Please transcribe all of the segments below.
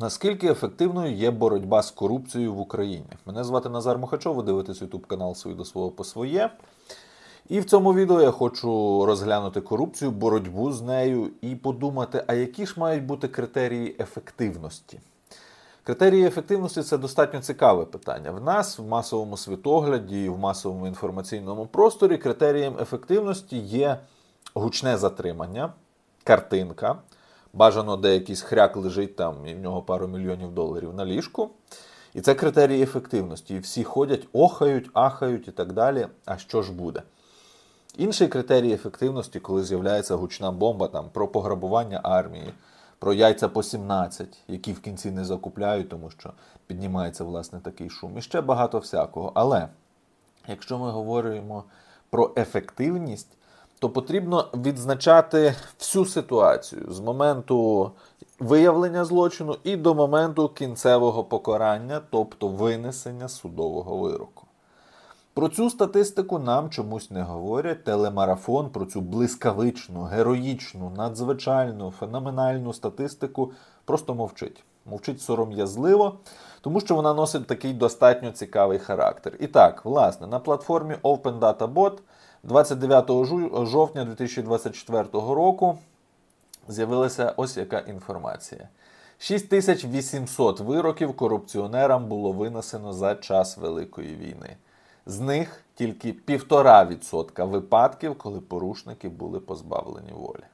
Наскільки ефективною є боротьба з корупцією в Україні? Мене звати Назар Мухачов, ви дивитесь YouTube канал «Свій до свого по своє». І в цьому відео я хочу розглянути корупцію, боротьбу з нею і подумати, а які ж мають бути критерії ефективності? Критерії ефективності – це достатньо цікаве питання. В нас, в масовому світогляді, в масовому інформаційному просторі критерієм ефективності є гучне затримання, картинка, бажано, де якийсь хряк лежить там, і в нього пару мільйонів доларів на ліжку. І це критерії ефективності. І всі ходять, охають, ахають і так далі. А що ж буде? Інший критерій ефективності, коли з'являється гучна бомба там, про пограбування армії, про яйця по 17, які в кінці не закупляють, тому що піднімається, власне, такий шум. І ще багато всякого. Але, якщо ми говоримо про ефективність, то потрібно відзначати всю ситуацію з моменту виявлення злочину і до моменту кінцевого покарання, тобто винесення судового вироку. Про цю статистику нам чомусь не говорять. Телемарафон про цю блискавичну, героїчну, надзвичайну, феноменальну статистику просто мовчить. Мовчить сором'язливо, тому що вона носить такий достатньо цікавий характер. І так, власне, на платформі Open Data Bot 29 жовтня 2024 року з'явилася ось яка інформація. 6800 вироків корупціонерам було винесено за час Великої війни. З них тільки 1,5% випадків, коли порушники були позбавлені волі.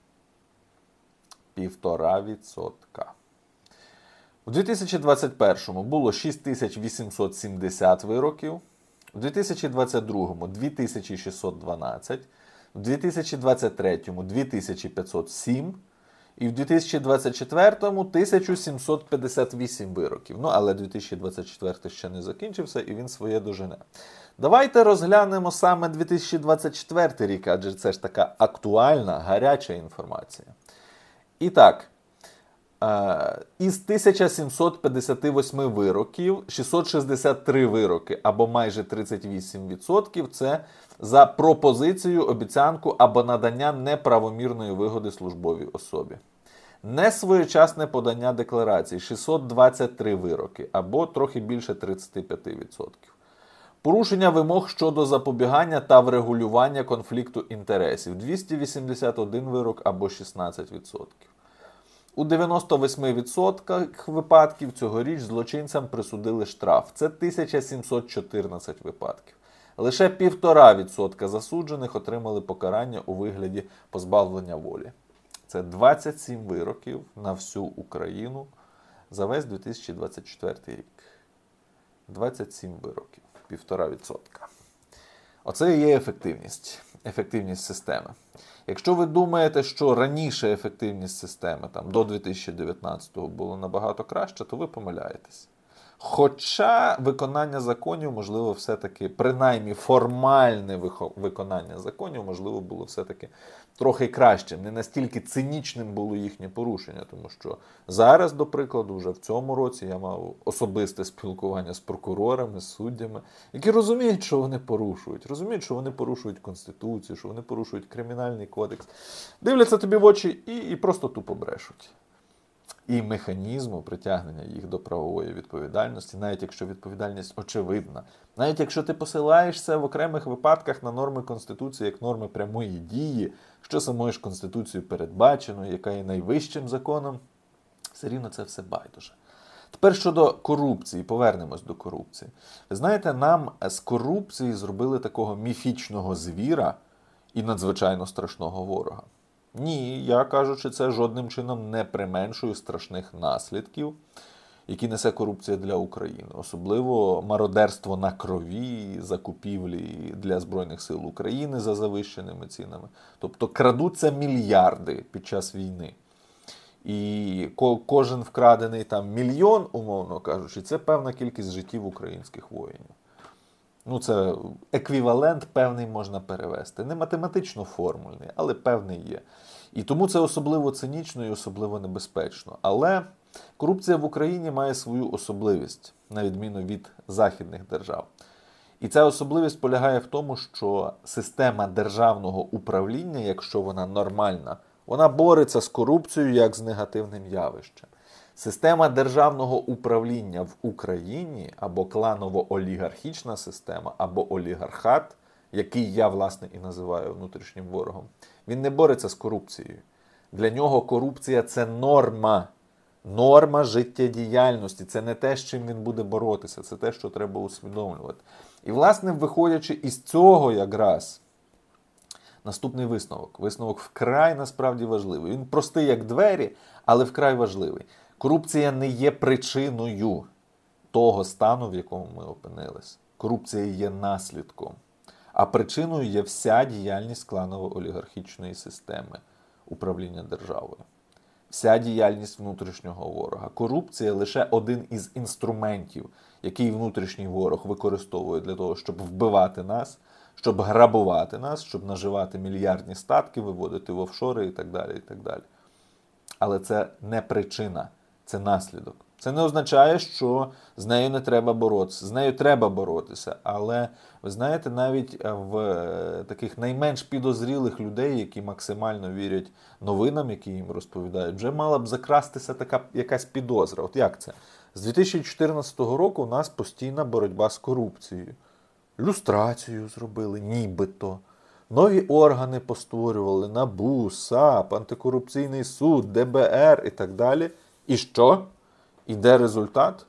1,5%. У 2021-му було 6870 вироків, у 2022-му 2612, у 2023-му 2507 і в 2024-му 1758 вироків. Ну, але 2024 ще не закінчився і він своє дожене. Давайте розглянемо саме 2024 рік, адже це ж така актуальна, гаряча інформація. І так, із 1758 вироків, 663 вироки, або майже 38%, це за пропозицію, обіцянку або надання неправомірної вигоди службовій особі. Несвоєчасне подання декларацій – 623 вироки, або трохи більше 35%. Порушення вимог щодо запобігання та врегулювання конфлікту інтересів – 281 вирок, або 16%. У 98% випадків цьогоріч злочинцям присудили штраф. Це 1714 випадків. Лише 1,5% засуджених отримали покарання у вигляді позбавлення волі. Це 27 вироків на всю Україну за весь 2024 рік. 27 вироків. 1,5%. Оце і є ефективність. Ефективність системи. Якщо ви думаєте, що раніше ефективність системи, там, до 2019-го, було набагато краще, то ви помиляєтесь. Хоча виконання законів, можливо, все-таки, принаймні формальне виконання законів, можливо, було все-таки трохи кращим. Не настільки цинічним було їхнє порушення, тому що зараз, до прикладу, вже в цьому році я мав особисте спілкування з прокурорами, з суддями, які розуміють, що вони порушують. Розуміють, що вони порушують Конституцію, що вони порушують Кримінальний кодекс. Дивляться тобі в очі і просто тупо брешуть. І механізму притягнення їх до правової відповідальності, навіть якщо відповідальність очевидна, навіть якщо ти посилаєшся в окремих випадках на норми Конституції, як норми прямої дії, що самою ж Конституцією передбачено, яка є найвищим законом, все рівно це все байдуже. Тепер щодо корупції, повернемось до корупції. Ви знаєте, нам з корупції зробили такого міфічного звіра і надзвичайно страшного ворога. Ні, я кажучи, це жодним чином не применшує страшних наслідків, які несе корупція для України. Особливо мародерство на крові, закупівлі для Збройних сил України за завищеними цінами. Тобто крадуться мільярди під час війни. І кожен вкрадений там мільйон, умовно кажучи, це певна кількість життів українських воїнів. Ну, це еквівалент певний можна перевести. Не математично формульний, але певний є. І тому це особливо цинічно і особливо небезпечно. Але корупція в Україні має свою особливість, на відміну від західних держав. І ця особливість полягає в тому, що система державного управління, якщо вона нормальна, вона бореться з корупцією як з негативним явищем. Система державного управління в Україні або кланово-олігархічна система, або олігархат, який я, власне, і називаю внутрішнім ворогом, він не бореться з корупцією. Для нього корупція – це норма. Норма життєдіяльності. Це не те, з чим він буде боротися. Це те, що треба усвідомлювати. І, власне, виходячи із цього якраз, наступний висновок. Висновок вкрай, насправді, важливий. Він простий, як двері, але вкрай важливий. Корупція не є причиною того стану, в якому ми опинились. Корупція є наслідком. А причиною є вся діяльність кланово-олігархічної системи управління державою. Вся діяльність внутрішнього ворога. Корупція – лише один із інструментів, який внутрішній ворог використовує для того, щоб вбивати нас, щоб грабувати нас, щоб наживати мільярдні статки, виводити в офшори і так далі, і так далі. Але це не причина, це наслідок. Це не означає, що з нею не треба боротися. З нею треба боротися. Але, ви знаєте, навіть в таких найменш підозрілих людей, які максимально вірять новинам, які їм розповідають, вже мала б закрастися така якась підозра. От як це? З 2014 року у нас постійна боротьба з корупцією. Люстрацію зробили, нібито. Нові органи постворювали, НАБУ, САП, Антикорупційний суд, ДБР і так далі. І що? І де результат?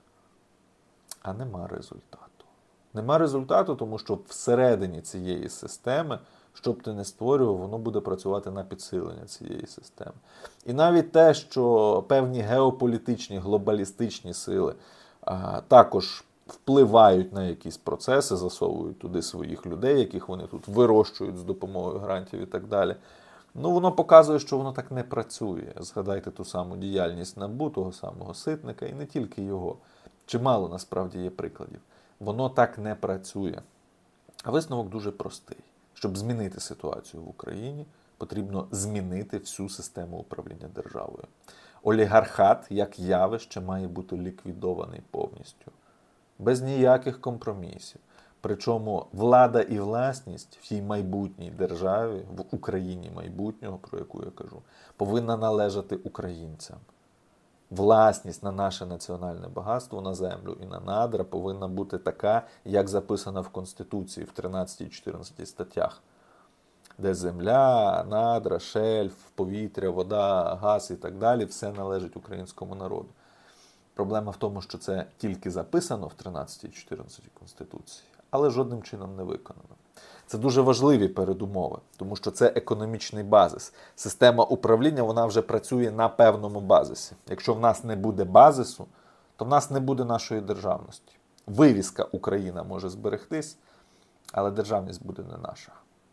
А нема результату. Нема результату, тому що всередині цієї системи, що б ти не створював, воно буде працювати на підсилення цієї системи. І навіть те, що певні геополітичні, глобалістичні сили також впливають на якісь процеси, засовують туди своїх людей, яких вони тут вирощують з допомогою грантів і так далі. Ну, воно показує, що воно так не працює. Згадайте ту саму діяльність НАБУ, того самого Ситника, і не тільки його. Чимало, насправді, є прикладів. Воно так не працює. А висновок дуже простий. Щоб змінити ситуацію в Україні, потрібно змінити всю систему управління державою. Олігархат, як явище, має бути ліквідований повністю. Без ніяких компромісів. Причому влада і власність в тій майбутній державі, в Україні майбутнього, про яку я кажу, повинна належати українцям. Власність на наше національне багатство, на землю і на надра повинна бути така, як записана в Конституції в 13-14 статтях. Де земля, надра, шельф, повітря, вода, газ і так далі, все належить українському народу. Проблема в тому, що це тільки записано в 13-14 Конституції, але жодним чином не виконано. Це дуже важливі передумови, тому що це економічний базис. Система управління, вона вже працює на певному базисі. Якщо в нас не буде базису, то в нас не буде нашої державності. Вивіска Україна може зберегтись, але державність буде не наша.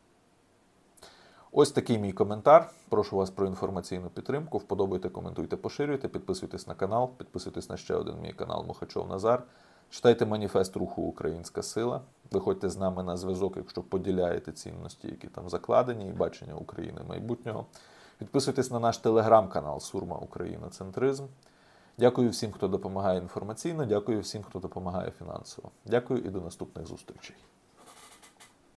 Ось такий мій коментар. Прошу вас про інформаційну підтримку. Вподобайте, коментуйте, поширюйте, підписуйтесь на канал, підписуйтесь на ще один мій канал Мухачов Назар. Читайте маніфест руху «Українська сила». Виходьте з нами на зв'язок, якщо поділяєте цінності, які там закладені, і бачення України майбутнього. Підписуйтесь на наш телеграм-канал «Сурма Україноцентризм». Дякую всім, хто допомагає інформаційно, дякую всім, хто допомагає фінансово. Дякую і до наступних зустрічей.